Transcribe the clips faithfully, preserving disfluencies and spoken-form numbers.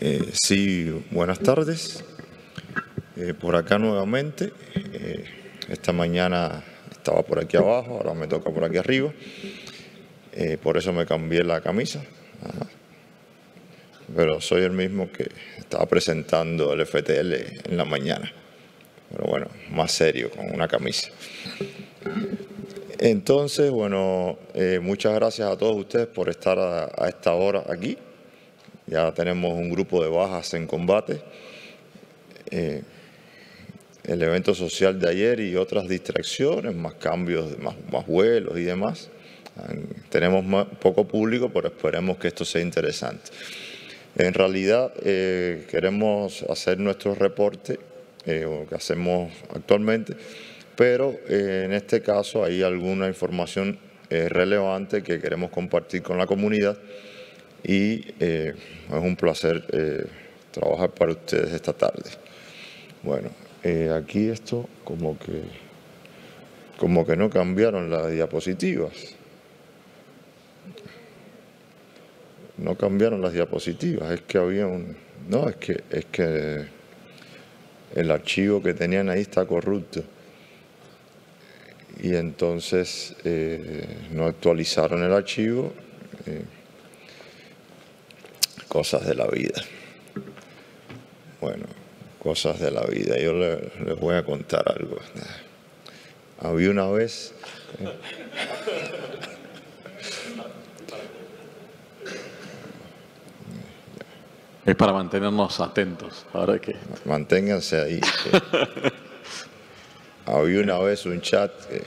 Eh, sí, buenas tardes. Eh, por acá nuevamente. Eh, esta mañana estaba por aquí abajo, ahora me toca por aquí arriba. Eh, por eso me cambié la camisa. Ajá. Pero soy el mismo que estaba presentando el F T L en la mañana. Pero bueno, más serio, con una camisa. Entonces, bueno, eh, muchas gracias a todos ustedes por estar a, a esta hora aquí. Ya tenemos un grupo de bajas en combate. Eh, el evento social de ayer y otras distracciones, más cambios, más, más vuelos y demás. Tenemos más, poco público, pero esperemos que esto sea interesante. En realidad, eh, queremos hacer nuestro reporte, eh, lo que hacemos actualmente, pero eh, en este caso hay alguna información eh, relevante que queremos compartir con la comunidad y eh, es un placer eh, trabajar para ustedes esta tarde. Bueno, eh, aquí esto como que, como que no cambiaron las diapositivas. No cambiaron las diapositivas, es que había un... No, es que, es que el archivo que tenían ahí está corrupto. Y entonces eh, no actualizaron el archivo. Eh, cosas de la vida. Bueno, cosas de la vida. Yo les, les voy a contar algo. Había una vez... Eh, Es para mantenernos atentos, ahora que... Manténganse ahí. Que había una vez un chat que...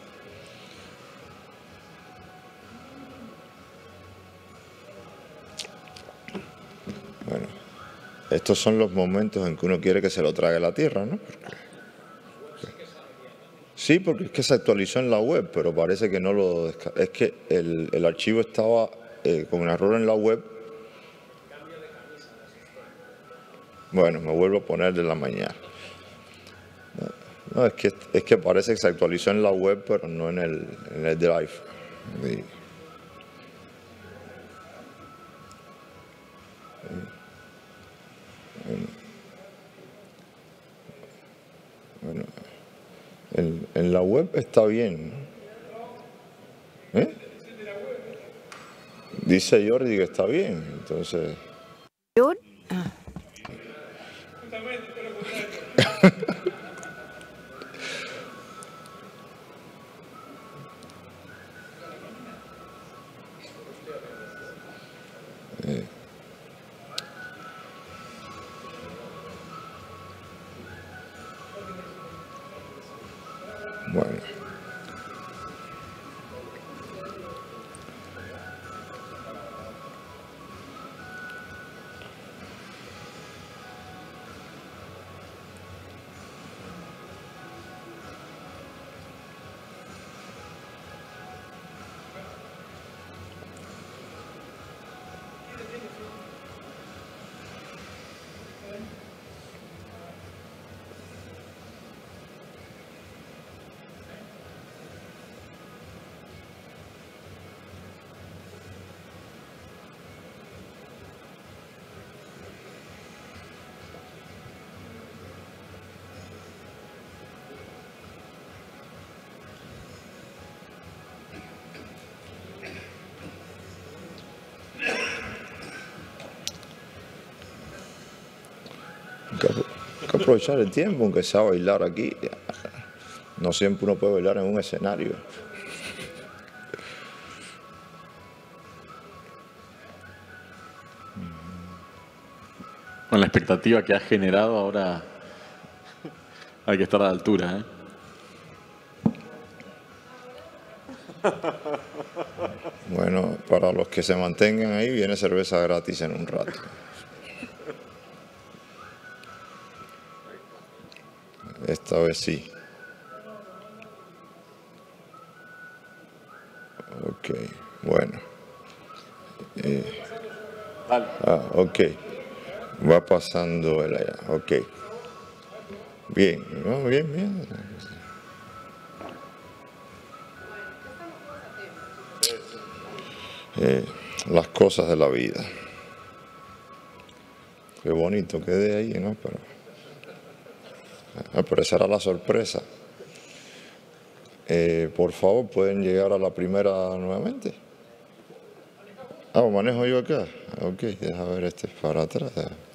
Bueno, estos son los momentos en que uno quiere que se lo trague la tierra, ¿no? Porque... Sí, porque es que se actualizó en la web, pero parece que no lo... Es que el, el archivo estaba eh, con un error en la web. Bueno, me vuelvo a poner de la mañana. No, no, es que, es que parece que se actualizó en la web, pero no en el, en el drive. Sí. Bueno, en, en la web está bien, ¿no? ¿Eh? Dice Jordi que está bien, entonces... Ah. eh. Bueno. Hay que aprovechar el tiempo, aunque sea bailar aquí. No siempre uno puede bailar en un escenario. Con la expectativa que ha generado, ahora hay que estar a la altura, ¿eh? Bueno, para los que se mantengan ahí, viene cerveza gratis en un rato. Esta vez sí. Ok, bueno. Eh, ah, ok. Va pasando el allá. Ok. Bien, ¿no? Bien, bien. Eh, las cosas de la vida. Qué bonito quedé ahí, ¿no? Pero, pero esa era la sorpresa. Eh, por favor, ¿pueden llegar a la primera nuevamente? Ah, manejo yo acá. Ok, deja ver este para atrás.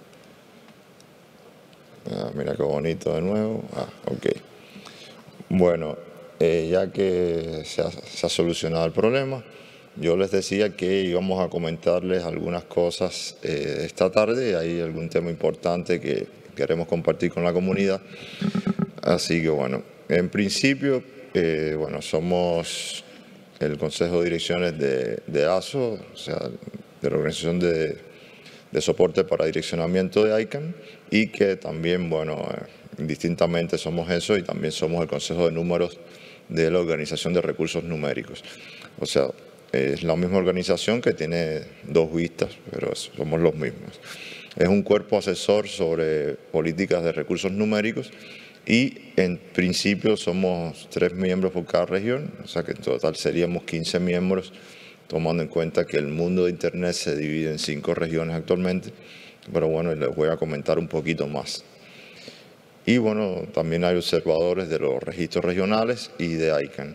Ah, mira qué bonito de nuevo. Ah, ok. Bueno, eh, ya que se ha, se ha solucionado el problema, yo les decía que íbamos a comentarles algunas cosas eh, esta tarde. Hay algún tema importante que queremos compartir con la comunidad. Así que bueno, en principio, eh, bueno, somos el Consejo de Direcciones de, de A S O, o sea, de la Organización de, de Soporte para Direccionamiento de ICANN, y que también, bueno, eh, indistintamente somos eso y también somos el Consejo de Números de la Organización de Recursos Numéricos. O sea, es la misma organización que tiene dos vistas, pero somos los mismos. Es un cuerpo asesor sobre políticas de recursos numéricos y en principio somos tres miembros por cada región, o sea que en total seríamos quince miembros, tomando en cuenta que el mundo de Internet se divide en cinco regiones actualmente, pero bueno, les voy a comentar un poquito más. Y bueno, también hay observadores de los registros regionales y de ICANN.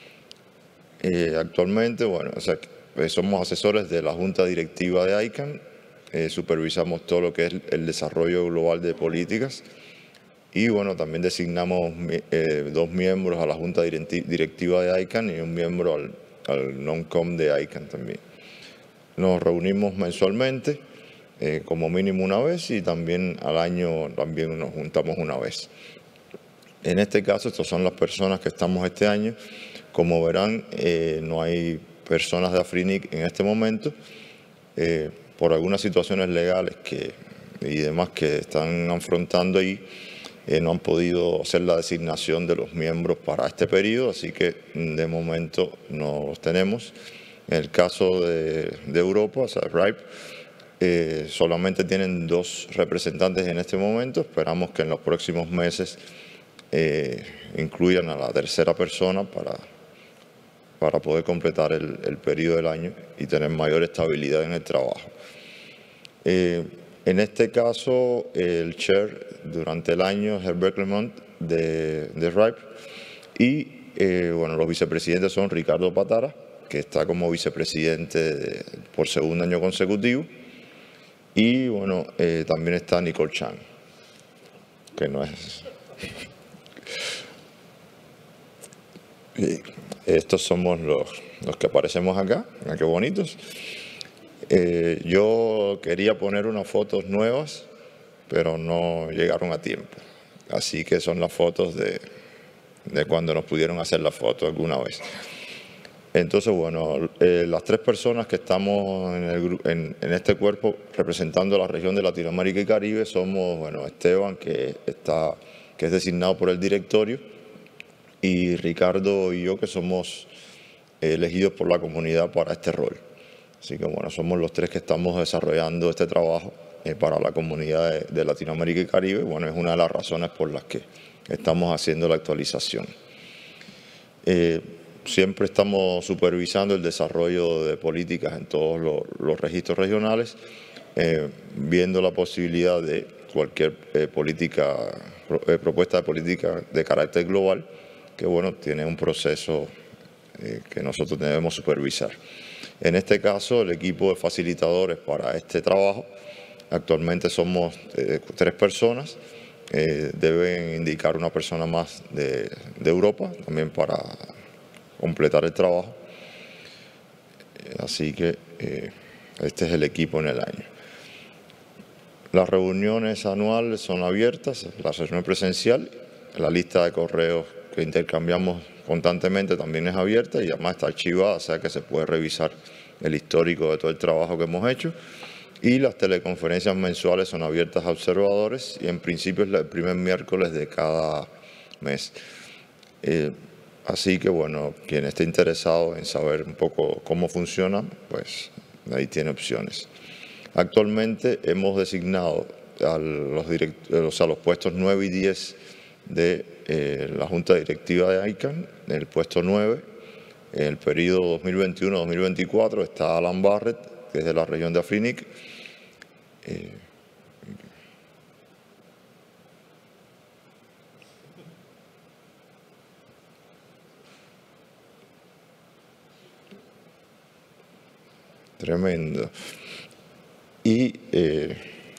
Eh, actualmente, bueno, o sea, somos asesores de la Junta Directiva de ICANN, eh, supervisamos todo lo que es el desarrollo global de políticas y bueno, también designamos eh, dos miembros a la Junta Directiva de ICANN y un miembro al, al NONCOM de ICANN también. Nos reunimos mensualmente, eh, como mínimo una vez, y también al año también nos juntamos una vez. En este caso, estas son las personas que estamos este año. Como verán, eh, no hay personas de AFRINIC en este momento, eh, por algunas situaciones legales que, y demás que están afrontando ahí, eh, no han podido hacer la designación de los miembros para este periodo, así que de momento no los tenemos. En el caso de, de Europa, o sea, R I P, eh, solamente tienen dos representantes en este momento. Esperamos que en los próximos meses eh, incluyan a la tercera persona para, para poder completar el, el periodo del año y tener mayor estabilidad en el trabajo. Eh, en este caso, el chair durante el año es Herbert Clement de, de R I P y eh, bueno, los vicepresidentes son Ricardo Patara, que está como vicepresidente de, por segundo año consecutivo, y bueno, eh, también está Nicole Chan, que no es... Y estos somos los, los que aparecemos acá, mira qué bonitos. Eh, yo quería poner unas fotos nuevas, pero no llegaron a tiempo. Así que son las fotos de, de cuando nos pudieron hacer la foto alguna vez. Entonces, bueno, eh, las tres personas que estamos en, el, en, en este cuerpo representando a la región de Latinoamérica y Caribe somos, bueno, Esteban, que, está, que es designado por el directorio, y Ricardo y yo, que somos elegidos por la comunidad para este rol. Así que bueno, somos los tres que estamos desarrollando este trabajo eh, para la comunidad de, de Latinoamérica y Caribe. Bueno, es una de las razones por las que estamos haciendo la actualización. Eh, siempre estamos supervisando el desarrollo de políticas en todos los, los registros regionales, eh, viendo la posibilidad de cualquier eh, política, eh, propuesta de política de carácter global, que bueno, tiene un proceso eh, que nosotros debemos supervisar. En este caso, el equipo de facilitadores para este trabajo, actualmente somos eh, tres personas, eh, deben indicar una persona más de, de Europa, también para completar el trabajo. Así que eh, este es el equipo en el año. Las reuniones anuales son abiertas, la reunión presencial, la lista de correos que intercambiamos constantemente también es abierta y además está archivada, o sea que se puede revisar el histórico de todo el trabajo que hemos hecho. Y las teleconferencias mensuales son abiertas a observadores y en principio es el primer miércoles de cada mes. Eh, así que bueno, quien esté interesado en saber un poco cómo funciona, pues ahí tiene opciones. Actualmente hemos designado a los, direct, o sea, los puestos nueve y diez de eh, la Junta Directiva de ICANN. En el puesto nueve, en el periodo dos mil veintiuno a dos mil veinticuatro, está Alan Barrett, que es de la región de AFRINIC. Eh, tremendo. Y eh,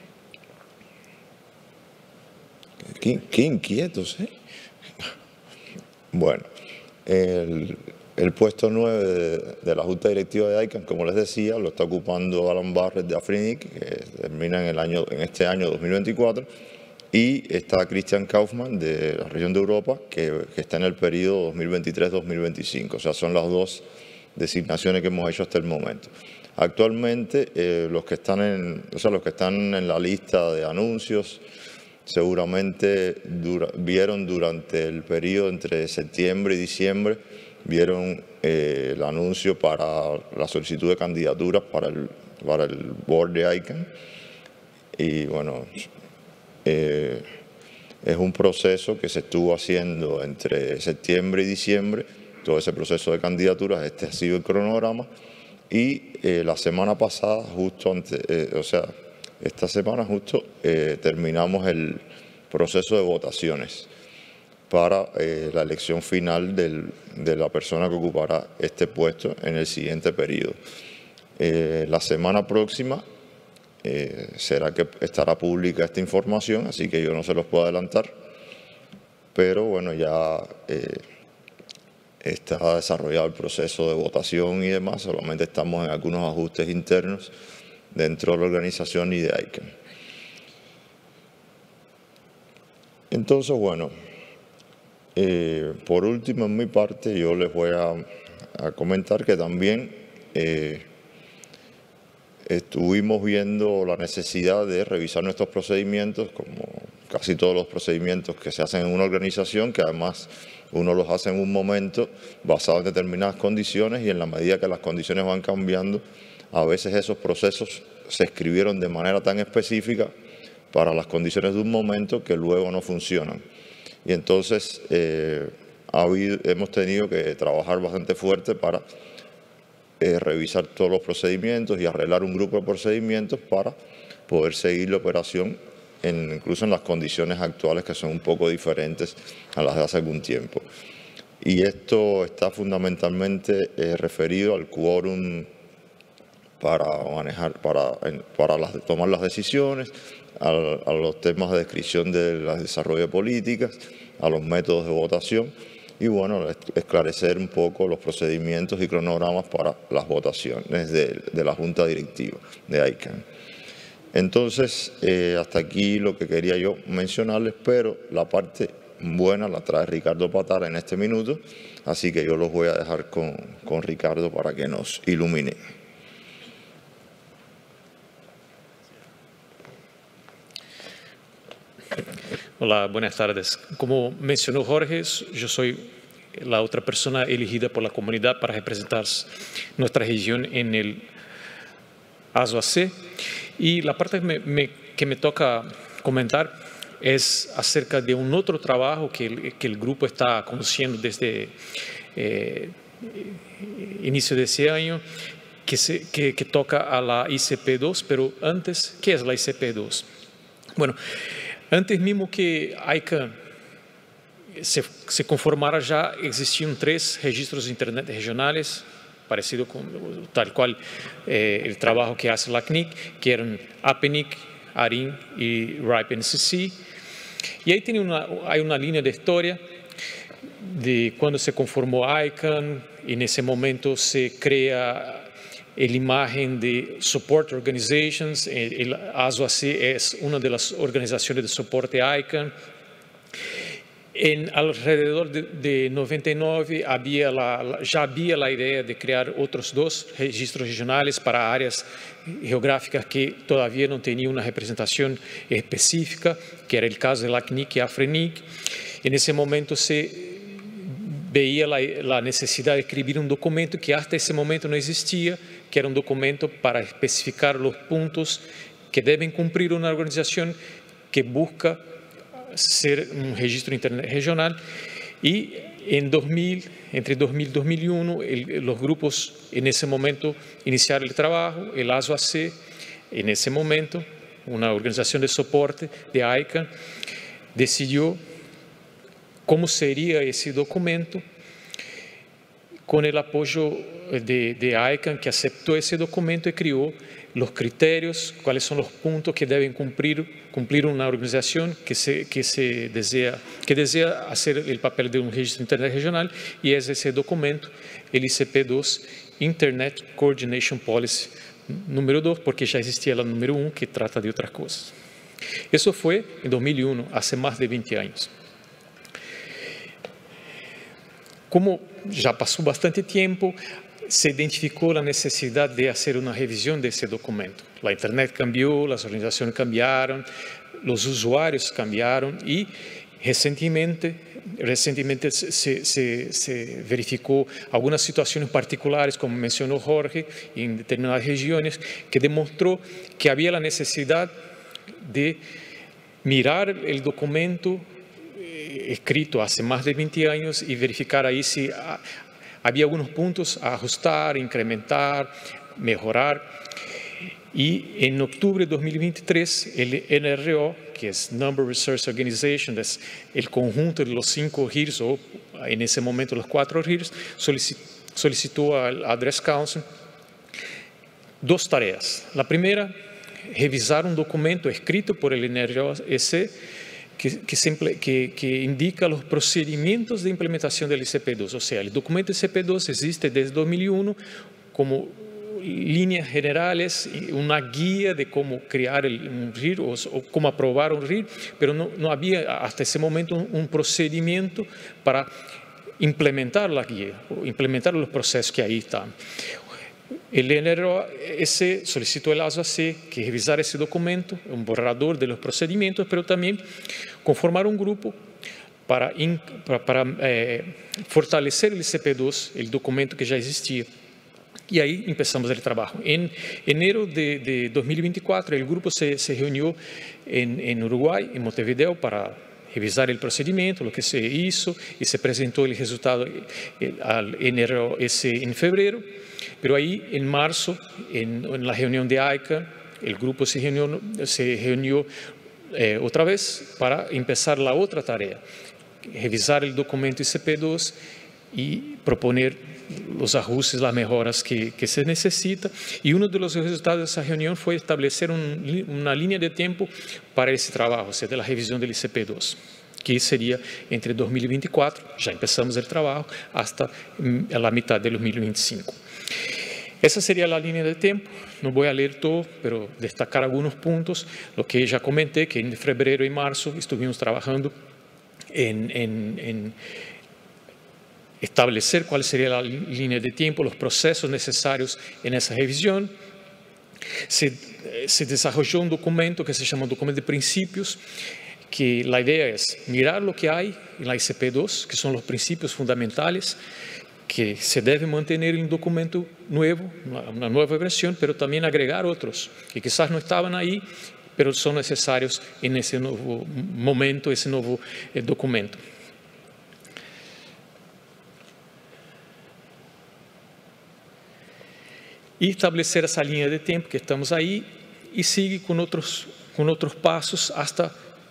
qué, qué inquietos, ¿eh? Bueno, el, el puesto nueve de, de la Junta Directiva de ICANN, como les decía, lo está ocupando Alan Barrett de Afrinic, que termina en, el año, en este año dos mil veinticuatro, y está Christian Kaufmann de la región de Europa, que, que está en el periodo dos mil veintitrés dos mil veinticinco. O sea, son las dos designaciones que hemos hecho hasta el momento. Actualmente, eh, los, que están en, o sea, los que están en la lista de anuncios seguramente dura, vieron durante el periodo entre septiembre y diciembre, vieron eh, el anuncio para la solicitud de candidaturas para el, para el board de ICANN. Y bueno, eh, es un proceso que se estuvo haciendo entre septiembre y diciembre, todo ese proceso de candidaturas. Este ha sido el cronograma. Y eh, la semana pasada, justo antes, eh, o sea, esta semana justo eh, terminamos el proceso de votaciones para eh, la elección final del, de la persona que ocupará este puesto en el siguiente periodo. Eh, la semana próxima eh, será que estará pública esta información, así que yo no se los puedo adelantar, pero bueno, ya eh, está desarrollado el proceso de votación y demás, solamente estamos en algunos ajustes internos dentro de la organización y de ICANN. Entonces, bueno, eh, por último, en mi parte, yo les voy a, a comentar que también eh, estuvimos viendo la necesidad de revisar nuestros procedimientos, como casi todos los procedimientos que se hacen en una organización, que además uno los hace en un momento basado en determinadas condiciones, y en la medida que las condiciones van cambiando, a veces esos procesos se escribieron de manera tan específica para las condiciones de un momento que luego no funcionan. Y entonces eh, ha habido, hemos tenido que trabajar bastante fuerte para eh, revisar todos los procedimientos y arreglar un grupo de procedimientos para poder seguir la operación en, incluso en las condiciones actuales, que son un poco diferentes a las de hace algún tiempo. Y esto está fundamentalmente eh, referido al quórum para manejar, para, para las, tomar las decisiones, a, a los temas de descripción del desarrollo de políticas, a los métodos de votación y, bueno, esclarecer un poco los procedimientos y cronogramas para las votaciones de, de la Junta Directiva de ICANN. Entonces, eh, hasta aquí lo que quería yo mencionarles, pero la parte buena la trae Ricardo Patara en este minuto, así que yo los voy a dejar con, con Ricardo para que nos ilumine. Hola, buenas tardes. Como mencionó Jorge, yo soy la otra persona elegida por la comunidad para representar nuestra región en el A S O A C. Y la parte que me, me, que me toca comentar es acerca de un otro trabajo que el, que el grupo está conduciendo desde eh, inicio de ese año, que, se, que, que toca a la I C P dos, pero antes, ¿qué es la I C P dos? Bueno, antes mismo que ICANN se, se conformara, ya existían tres registros de Internet regionales, parecido con tal cual eh, el trabajo que hace la C N I C, que eran APNIC, ARIN y RIPE N C C. Y ahí tiene una, hay una línea de historia de cuando se conformó ICANN, y en ese momento se crea la imagen de Support Organizations. El A S O A C es una de las organizaciones de soporte a ICANN. En alrededor de, de noventa y nueve había la, ya había la idea de crear otros dos registros regionales para áreas geográficas que todavía no tenían una representación específica, que era el caso de la C N I C y AFRENIC. En ese momento se veía la, la necesidad de escribir un documento que hasta ese momento no existía, que era un documento para especificar los puntos que deben cumplir una organización que busca ser un registro internet regional. Y en dos mil, entre dos mil y dos mil y uno, el, los grupos en ese momento iniciaron el trabajo. El A S O A C, en ese momento, una organización de soporte de ICANN, decidió cómo sería ese documento, con el apoyo de, de I C A N, que aceptó ese documento y creó los criterios, cuáles son los puntos que deben cumplir, cumplir una organización que, se, que, se desea, que desea hacer el papel de un registro de Internet regional, y es ese documento, el I C P dos, Internet Coordination Policy número dos, porque ya existía la número uno, que trata de otras cosas. Eso fue en dos mil uno, hace más de veinte años. Como ya pasó bastante tiempo, se identificó la necesidad de hacer una revisión de ese documento. La Internet cambió, las organizaciones cambiaron, los usuarios cambiaron y recientemente, recientemente se, se, se verificó algunas situaciones particulares, como mencionó Jorge, en determinadas regiones, que demostró que había la necesidad de mirar el documento escrito hace más de veinte años y verificar ahí si había algunos puntos a ajustar, incrementar, mejorar. Y en octubre de dos mil veintitrés, el N R O, que es Number Resource Organization, es el conjunto de los cinco R I Rs, o en ese momento los cuatro R I Rs, solicitó al Address Council dos tareas. La primera, revisar un documento escrito por el N R O S Que, que, que, que indica los procedimientos de implementación del I C P dos. O sea, el documento I C P dos existe desde dos mil uno como líneas generales, una guía de cómo crear el, un R I R o, o cómo aprobar un R I R, pero no, no había hasta ese momento un, un procedimiento para implementar la guía, o implementar los procesos que ahí están. El N R O S solicitó al A S O A C que revisara ese documento, un borrador de los procedimientos, pero también conformar un grupo para, in, para, para eh, fortalecer el I C P dos, el documento que ya existía. Y ahí empezamos el trabajo. En enero de, de dos mil veinticuatro, el grupo se, se reunió en, en Uruguay, en Montevideo, para revisar el procedimiento, lo que se hizo, y se presentó el resultado al N R O S en febrero. Pero ahí, en marzo, en, en la reunión de I C A N, el grupo se reunió, se reunió eh, otra vez para empezar la otra tarea, revisar el documento I C P dos y proponer los ajustes, las mejoras que, que se necesita. Y uno de los resultados de esa reunión fue establecer un, una línea de tiempo para ese trabajo, o sea, de la revisión del I C P dos, que sería entre dos mil veinticuatro, ya empezamos el trabajo, hasta la mitad de dos mil veinticinco. Esa sería la línea de tiempo. No voy a leer todo, pero destacar algunos puntos. Lo que ya comenté, que en febrero y marzo estuvimos trabajando en, en, en establecer cuál sería la línea de tiempo, los procesos necesarios en esa revisión. Se, se desarrolló un documento que se llama Documento de Principios, que la idea es mirar lo que hay en la I C P dos, que son los principios fundamentales, que se debe mantener en un documento nuevo, una nueva versión, pero también agregar otros que quizás no estaban ahí, pero son necesarios en ese nuevo momento, ese nuevo eh, documento. Y establecer esa línea de tiempo que estamos ahí y sigue con otros, con otros pasos hasta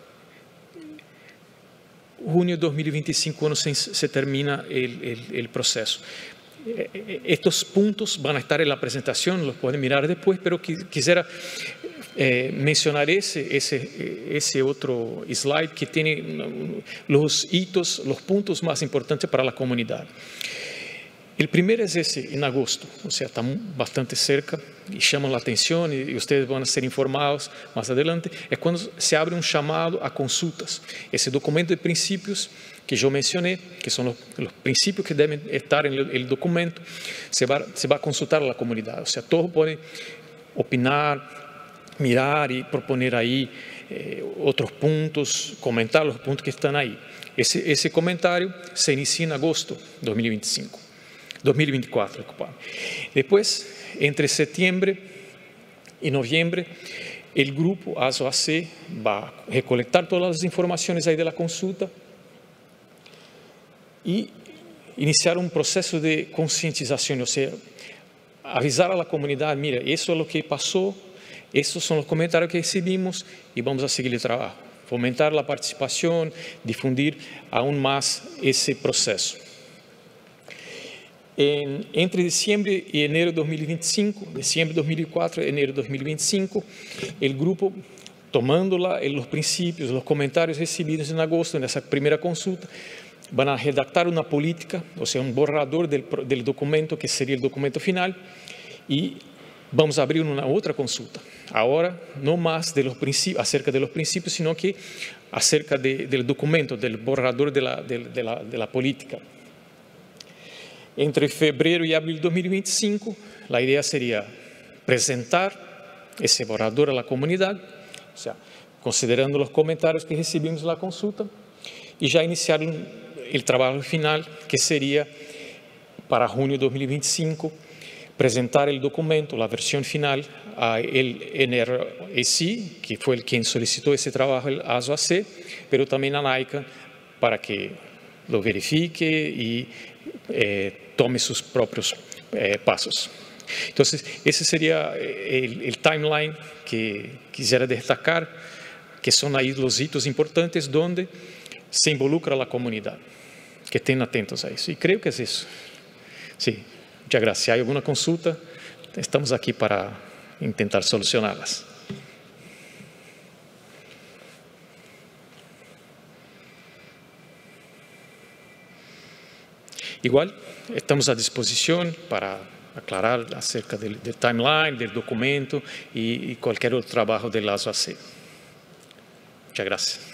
junio de dos mil veinticinco, cuando se, se termina el, el, el proceso. Estos puntos van a estar en la presentación, los pueden mirar después, pero quisiera eh, mencionar ese, ese, ese otro slide que tiene los hitos, los puntos más importantes para la comunidad. El primero es ese, en agosto, o sea, está bastante cerca y llama la atención y ustedes van a ser informados más adelante. Es cuando se abre un llamado a consultas. Ese documento de principios que yo mencioné, que son los, los principios que deben estar en el, el documento, se va, se va a consultar a la comunidad. O sea, todos pueden opinar, mirar y proponer ahí eh, otros puntos, comentar los puntos que están ahí. Ese, ese comentario se inicia en agosto de dos mil veinticinco. dos mil veinticuatro. Después, entre septiembre y noviembre, el grupo A S O A C va a recolectar todas las informaciones ahí de la consulta y iniciar un proceso de concientización, o sea, avisar a la comunidad, mira, eso es lo que pasó, esos son los comentarios que recibimos y vamos a seguir el trabajo. Fomentar la participación, difundir aún más ese proceso. En, entre diciembre y enero de dos mil veinticinco, diciembre de dos mil cuatro, enero de dos mil veinticinco, el grupo, tomando la, los principios, los comentarios recibidos en agosto en esa primera consulta, van a redactar una política, o sea, un borrador del, del documento que sería el documento final, y vamos a abrir una otra consulta. Ahora, no más de los principios, acerca de los principios, sino que acerca de, del documento, del borrador de la, de, de, la, de la política. Entre febrero y abril de dos mil veinticinco, la idea sería presentar ese borrador a la comunidad, o sea, considerando los comentarios que recibimos en la consulta, y ya iniciar un, el trabajo final, que sería para junio de dos mil veinticinco, presentar el documento, la versión final, a el N R A C, que fue el quien solicitó ese trabajo, el A S O A C, pero también a NAICA, para que lo verifique y eh, tome sus propios eh, pasos. Entonces, ese sería el, el timeline que quisiera destacar, que son ahí los hitos importantes donde se involucra a la comunidad. Que estén atentos a eso. Y creo que es eso. Sí, muchas gracias. Si hay alguna consulta, estamos aquí para intentar solucionarlas. Igual, estamos a disposición para aclarar acerca del, del timeline, del documento y, y cualquier otro trabajo del A S O A C. Muchas gracias.